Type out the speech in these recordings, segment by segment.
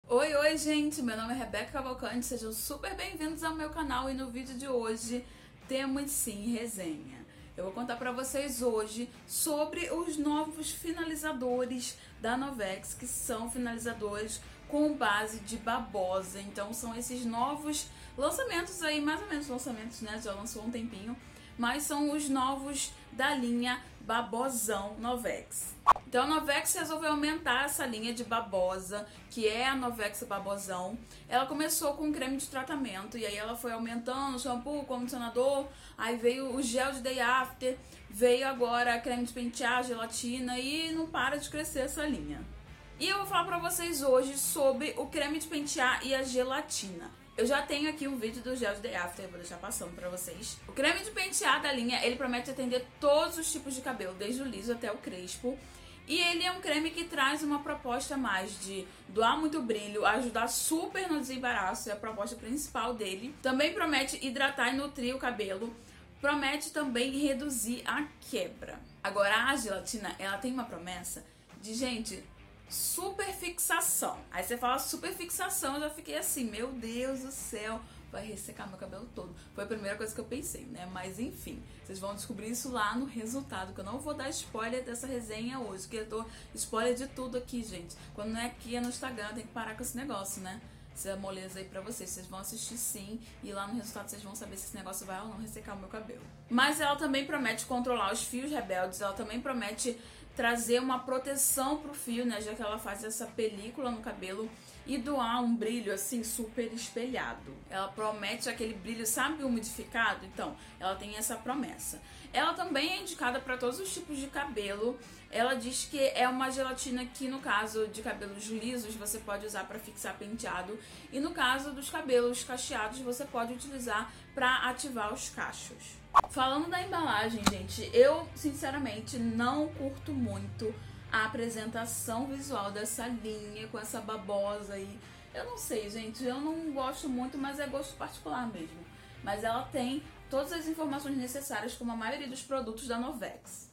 Oi, gente! Meu nome é Rebeca Cavalcante, sejam super bem-vindos ao meu canal e no vídeo de hoje temos sim resenha. Eu vou contar pra vocês hoje sobre os novos finalizadores da Novex, que são finalizadores com base de babosa. Então são esses novos lançamentos aí, mais ou menos lançamentos, né? Já lançou há um tempinho, mas são os novos da linha Babosão Novex. Então a Novex resolveu aumentar essa linha de babosa, que é a Novex Babosão. Ela começou com creme de tratamento e aí ela foi aumentando shampoo, condicionador, aí veio o gel de day after, veio agora creme de pentear, gelatina e não para de crescer essa linha. E eu vou falar pra vocês hoje sobre o creme de pentear e a gelatina. Eu já tenho aqui um vídeo do gel de day after, vou deixar passando pra vocês. O creme de pentear da linha, ele promete atender todos os tipos de cabelo, desde o liso até o crespo. E ele é um creme que traz uma proposta mais de doar muito brilho, ajudar super no desembaraço, é a proposta principal dele. Também promete hidratar e nutrir o cabelo. Promete também reduzir a quebra. Agora a gelatina, ela tem uma promessa de, gente, super fixação. Aí você fala super fixação, eu já fiquei assim, meu Deus do céu, vai ressecar meu cabelo todo. Foi a primeira coisa que eu pensei, né? Mas enfim, vocês vão descobrir isso lá no resultado, que eu não vou dar spoiler dessa resenha hoje, porque eu tô spoiler de tudo aqui, gente. Quando não é aqui, é no Instagram, tem que parar com esse negócio, né? Isso é moleza aí pra vocês. Vocês vão assistir sim, e lá no resultado vocês vão saber se esse negócio vai ou não ressecar o meu cabelo. Mas ela também promete controlar os fios rebeldes, ela também promete trazer uma proteção pro fio, né, já que ela faz essa película no cabelo e doar um brilho assim super espelhado. Ela promete aquele brilho, sabe, umidificado? Então, ela tem essa promessa. Ela também é indicada para todos os tipos de cabelo. Ela diz que é uma gelatina que, no caso de cabelos lisos, você pode usar para fixar penteado, e no caso dos cabelos cacheados, você pode utilizar para ativar os cachos. Falando da embalagem, gente, eu sinceramente não curto muito a apresentação visual dessa linha com essa babosa aí. Eu não sei, gente, eu não gosto muito, mas é gosto particular mesmo. Mas ela tem todas as informações necessárias, como a maioria dos produtos da Novex.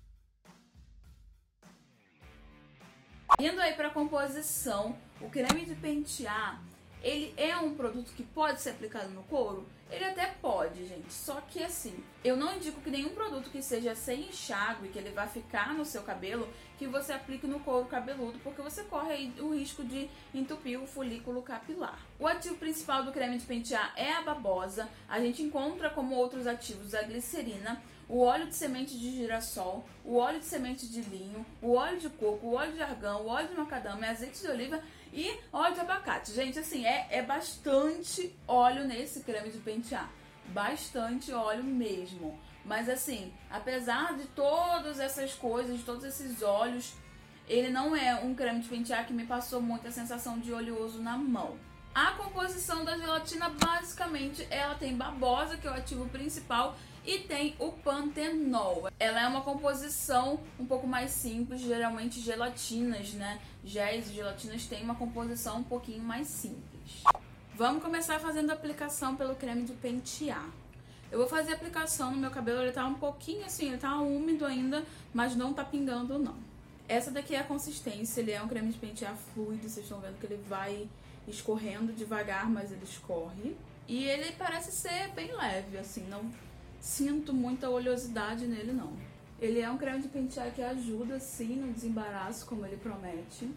Indo aí para a composição, o creme de pentear, ele é um produto que pode ser aplicado no couro? Ele até pode, gente, só que assim, eu não indico que nenhum produto que seja sem enxágue, que ele vai ficar no seu cabelo, que você aplique no couro cabeludo, porque você corre aí o risco de entupir o folículo capilar. O ativo principal do creme de pentear é a babosa. A gente encontra como outros ativos a glicerina, o óleo de semente de girassol, o óleo de semente de linho, o óleo de coco, o óleo de argão, o óleo de macadâmia, azeite de oliva e óleo de abacate. Gente, assim, é bastante óleo nesse creme de pentear. Bastante óleo mesmo. Mas assim, apesar de todas essas coisas, de todos esses óleos, ele não é um creme de pentear que me passou muita sensação de oleoso na mão. A composição da gelatina, basicamente, ela tem babosa, que é o ativo principal, e tem o pantenol. Ela é uma composição um pouco mais simples, geralmente gelatinas, né? Géis e gelatinas têm uma composição um pouquinho mais simples. Vamos começar fazendo a aplicação pelo creme de pentear. Eu vou fazer a aplicação no meu cabelo, ele tá um pouquinho assim, ele tá úmido ainda, mas não tá pingando não. Essa daqui é a consistência, ele é um creme de pentear fluido, vocês estão vendo que ele vai escorrendo devagar, mas ele escorre. E ele parece ser bem leve, assim, não sinto muita oleosidade nele não. Ele é um creme de pentear que ajuda sim no desembaraço, como ele promete.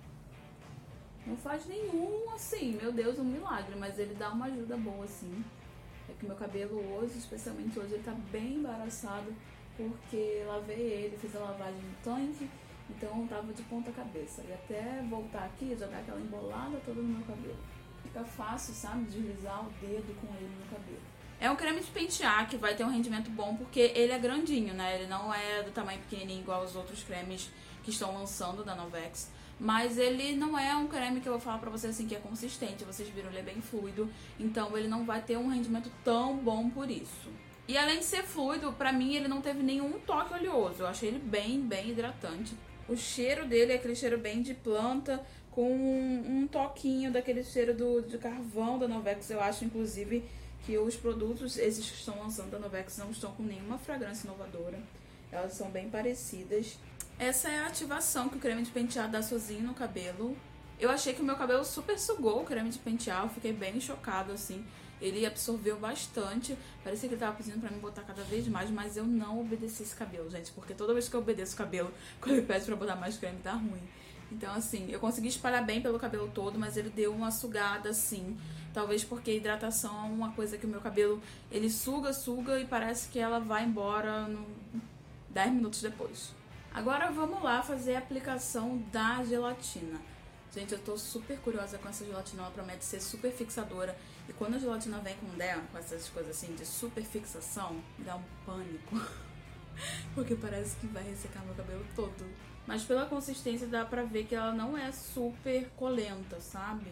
Não faz nenhum, assim, meu Deus, um milagre, mas ele dá uma ajuda boa, assim. É que meu cabelo hoje, especialmente hoje, ele tá bem embaraçado, porque lavei ele, fiz a lavagem no tanque, então tava de ponta cabeça. E até voltar aqui, jogar aquela embolada toda no meu cabelo. Fica fácil, sabe, deslizar o dedo com ele no cabelo. É um creme de pentear que vai ter um rendimento bom porque ele é grandinho, né? Ele não é do tamanho pequenininho igual os outros cremes que estão lançando da Novex. Mas ele não é um creme que eu vou falar pra vocês assim que é consistente. Vocês viram, ele é bem fluido. Então ele não vai ter um rendimento tão bom por isso. E além de ser fluido, pra mim ele não teve nenhum toque oleoso. Eu achei ele bem hidratante. O cheiro dele é aquele cheiro bem de planta, com um toquinho daquele cheiro de carvão da Novex. Eu acho, inclusive, que os produtos, esses que estão lançando da Novex, não estão com nenhuma fragrância inovadora. Elas são bem parecidas. Essa é a ativação que o creme de pentear dá sozinho no cabelo. Eu achei que o meu cabelo super sugou o creme de pentear, eu fiquei bem chocada, assim. Ele absorveu bastante, parecia que ele tava pedindo pra mim botar cada vez mais, mas eu não obedeci esse cabelo, gente, porque toda vez que eu obedeço o cabelo, quando ele pede pra botar mais creme, dá ruim. Então, assim, eu consegui espalhar bem pelo cabelo todo, mas ele deu uma sugada, assim. Talvez porque a hidratação é uma coisa que o meu cabelo, ele suga e parece que ela vai embora 10 minutos depois. Agora vamos lá fazer a aplicação da gelatina. Gente, eu tô super curiosa com essa gelatina, ela promete ser super fixadora. E quando a gelatina vem com essas coisas assim de super fixação, me dá um pânico. Porque parece que vai ressecar meu cabelo todo. Mas pela consistência dá pra ver que ela não é super colenta, sabe?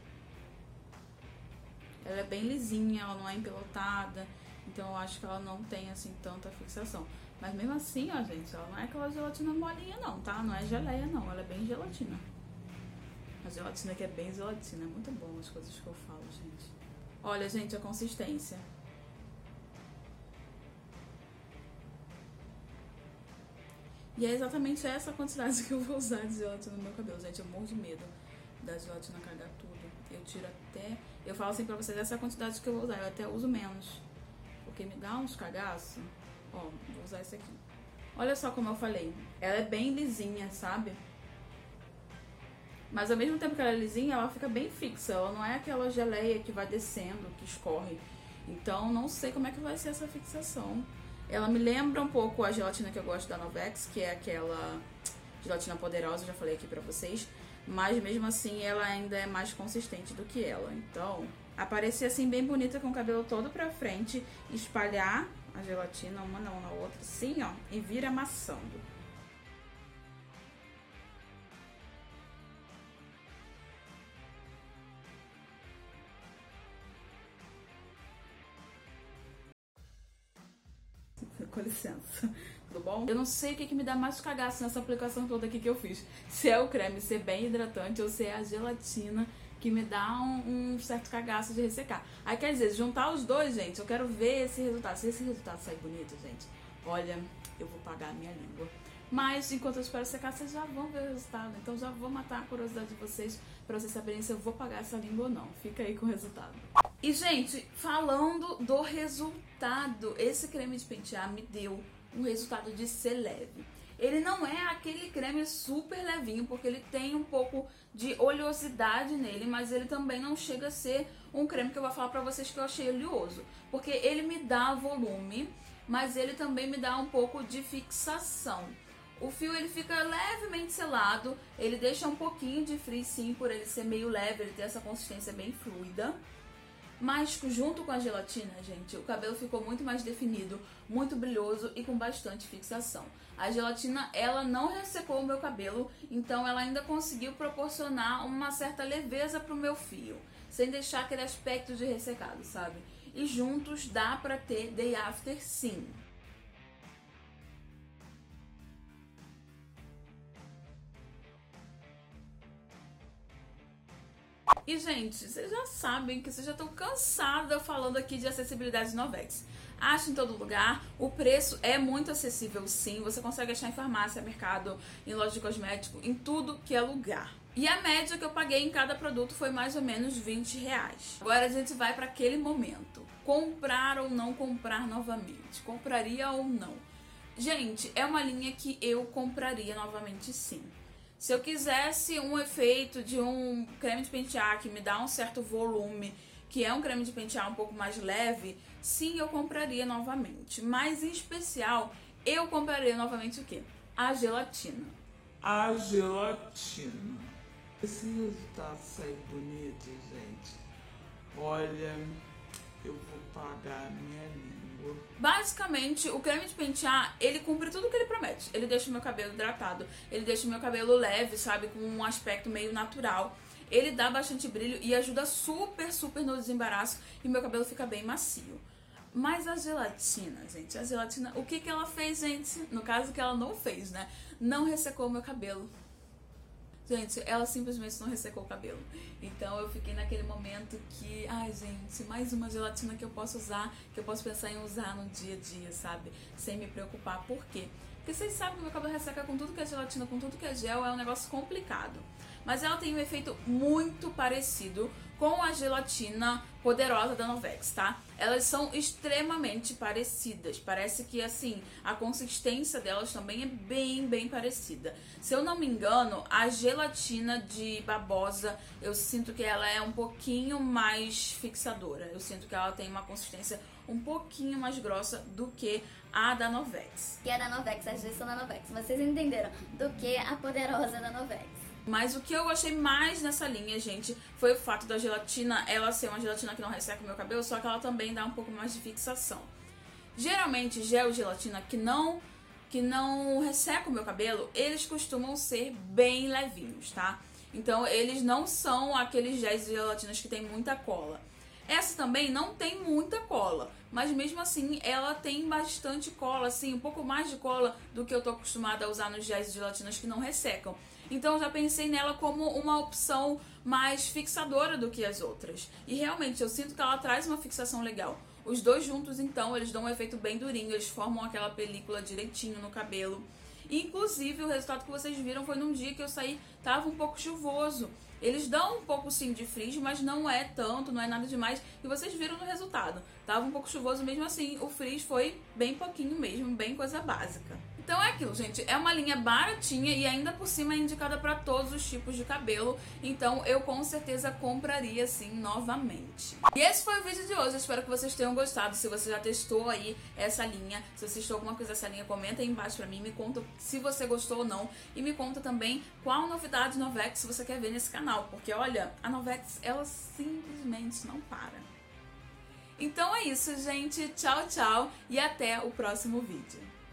Ela é bem lisinha, ela não é empelotada. Então eu acho que ela não tem assim tanta fixação. Mas mesmo assim, ó, gente, ela não é aquela gelatina molinha não, tá? Não é geleia não, ela é bem gelatina. A gelatina aqui é bem gelatina, é muito bom as coisas que eu falo, gente. Olha, gente, a consistência. E é exatamente essa quantidade que eu vou usar de gelatina no meu cabelo, gente. Eu morro de medo da gelatina cagar tudo. Eu tiro até... Eu falo assim pra vocês, essa é a quantidade que eu vou usar. Eu até uso menos, porque me dá uns cagaços. Ó, vou usar esse aqui. Olha só como eu falei. Ela é bem lisinha, sabe? Mas ao mesmo tempo que ela é lisinha, ela fica bem fixa. Ela não é aquela geleia que vai descendo, que escorre. Então, não sei como é que vai ser essa fixação. Ela me lembra um pouco a gelatina que eu gosto da Novex, que é aquela gelatina poderosa, já falei aqui pra vocês. Mas mesmo assim, ela ainda é mais consistente do que ela. Então, aparecer assim bem bonita com o cabelo todo pra frente, espalhar a gelatina uma na outra, assim, ó, e vir amassando. Com licença, tudo bom? Eu não sei o que me dá mais cagaço nessa aplicação toda aqui que eu fiz. Se é o creme ser bem hidratante ou se é a gelatina que me dá um certo cagaço de ressecar. Aí quer dizer, juntar os dois, gente, eu quero ver esse resultado. Se esse resultado sair bonito, gente, olha, eu vou pagar a minha língua. Mas enquanto eu espero secar, vocês já vão ver o resultado. Então já vou matar a curiosidade de vocês pra vocês saberem se eu vou pagar essa língua ou não. Fica aí com o resultado. E, gente, falando do resultado, esse creme de pentear me deu um resultado de ser leve. Ele não é aquele creme super levinho, porque ele tem um pouco de oleosidade nele, mas ele também não chega a ser um creme que eu vou falar pra vocês que eu achei oleoso. Porque ele me dá volume, mas ele também me dá um pouco de fixação. O fio ele fica levemente selado, ele deixa um pouquinho de frizz sim, por ele ser meio leve, ele tem essa consistência bem fluida. Mas junto com a gelatina, gente, o cabelo ficou muito mais definido, muito brilhoso e com bastante fixação. A gelatina, ela não ressecou o meu cabelo, então ela ainda conseguiu proporcionar uma certa leveza pro meu fio, sem deixar aquele aspecto de ressecado, sabe? E juntos dá pra ter day after sim. E, gente, vocês já sabem que vocês já estão cansados de eu falando aqui de acessibilidade de Novex. Acha em todo lugar, o preço é muito acessível sim, você consegue achar em farmácia, mercado, em loja de cosmético, em tudo que é lugar. E a média que eu paguei em cada produto foi mais ou menos R$20. Agora a gente vai para aquele momento. Comprar ou não comprar novamente? Compraria ou não? Gente, é uma linha que eu compraria novamente sim. Se eu quisesse um efeito de um creme de pentear que me dá um certo volume, que é um creme de pentear um pouco mais leve, sim, eu compraria novamente. Mas em especial, eu compraria novamente o quê? A gelatina. A gelatina. Esse resultado sair bonito, gente. Olha, eu vou pagar a minha língua. Basicamente, o creme de pentear, ele cumpre tudo o que ele promete. Ele deixa o meu cabelo hidratado, ele deixa o meu cabelo leve, sabe, com um aspecto meio natural. Ele dá bastante brilho e ajuda super no desembaraço e meu cabelo fica bem macio. Mas a gelatina, gente, a gelatina, o que ela fez, gente? No caso que ela não fez, né? Não ressecou o meu cabelo. Gente, ela simplesmente não ressecou o cabelo. Então eu fiquei naquele momento que, ai gente, mais uma gelatina que eu posso usar, que eu posso pensar em usar no dia a dia, sabe? Sem me preocupar. Por quê? Porque vocês sabem que o meu cabelo resseca com tudo que é gelatina, com tudo que é gel, é um negócio complicado. mas ela tem um efeito muito parecido com a gelatina poderosa da Novex, tá? Elas são extremamente parecidas. Parece que, assim, a consistência delas também é bem parecida. Se eu não me engano, a gelatina de babosa, eu sinto que ela é um pouquinho mais fixadora. Eu sinto que ela tem uma consistência um pouquinho mais grossa do que a da Novex. Que é da Novex, as duas são da Novex. Vocês entenderam? Do que a poderosa da Novex. Mas o que eu gostei mais nessa linha, gente, foi o fato da gelatina, ela ser uma gelatina que não resseca o meu cabelo, só que ela também dá um pouco mais de fixação. Geralmente, gel gelatina que não resseca o meu cabelo, eles costumam ser bem levinhos, tá? Então, eles não são aqueles géis de gelatinas que tem muita cola. Essa também não tem muita cola, mas mesmo assim ela tem bastante cola, assim, um pouco mais de cola do que eu tô acostumada a usar nos géis de gelatinas que não ressecam. Então eu já pensei nela como uma opção mais fixadora do que as outras. E realmente eu sinto que ela traz uma fixação legal. Os dois juntos, então, eles dão um efeito bem durinho, eles formam aquela película direitinho no cabelo. E, inclusive, o resultado que vocês viram foi num dia que eu saí, tava um pouco chuvoso. Eles dão um pouco sim de frizz, mas não é tanto, não é nada demais. E vocês viram no resultado. Tava um pouco chuvoso mesmo assim, o frizz foi bem pouquinho mesmo, bem coisa básica. Então é aquilo, gente, é uma linha baratinha e ainda por cima é indicada para todos os tipos de cabelo, então eu com certeza compraria sim novamente. E esse foi o vídeo de hoje, eu espero que vocês tenham gostado. Se você já testou aí essa linha, se você testou alguma coisa dessa linha, comenta aí embaixo pra mim, me conta se você gostou ou não e me conta também qual novidade Novex você quer ver nesse canal, porque olha, a Novex, ela simplesmente não para. Então é isso, gente, tchau, tchau e até o próximo vídeo.